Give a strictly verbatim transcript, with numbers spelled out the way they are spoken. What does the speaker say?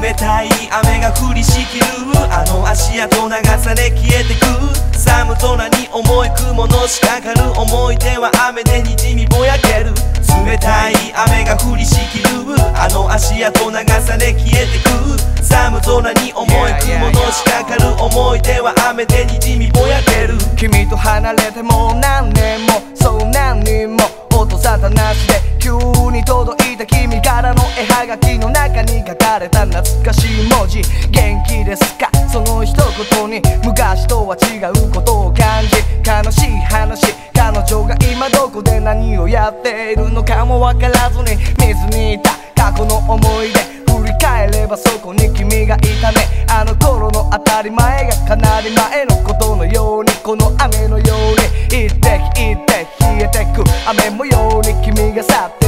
冷たい雨が降りしきるあの足跡流され消えてく寒空に重い雲のしかかる思い出は雨でにじみぼやける冷たい雨が降りしきるあの足跡流され消えてく寒空に重い雲のしかかる思い出は雨でにじみぼやける君と離れてもう何年もそう何人も音沙汰なしで急に届いた君からの絵はがきの中に書かれた懐かしい文字元気ですかその一言に昔とは違うことを感じ悲しい話彼女が今どこで何をやっているのかも分からずに水にいた過去の思い出振り返ればそこに君がいたねあの頃の当たり前がかなり前のことのようにこの雨のように一滴一滴冷えてく雨模様に君が去って